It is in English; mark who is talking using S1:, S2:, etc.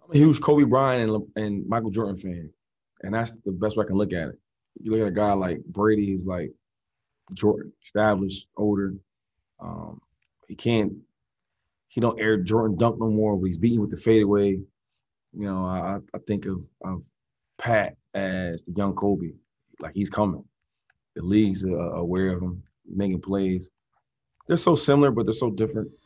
S1: I'm a huge Kobe Bryant and Michael Jordan fan, and that's the best way I can look at it. You look at a guy like Brady, who's like Jordan, established, older. Um, he can't, he don't air Jordan dunk no more, but he's beating with the fadeaway. I think of Pat as the young Kobe, like he's coming. The league's aware of him, making plays. They're so similar, but they're so different.